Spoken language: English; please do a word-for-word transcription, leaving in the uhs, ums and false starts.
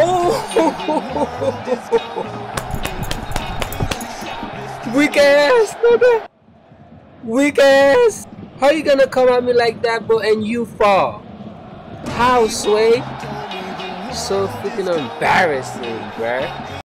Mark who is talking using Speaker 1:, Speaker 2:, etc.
Speaker 1: Oh! Weak ass, nigga. Weak ass. How you gonna come at me like that, bro, and you fall? How, Sway? So freaking embarrassing, bruh.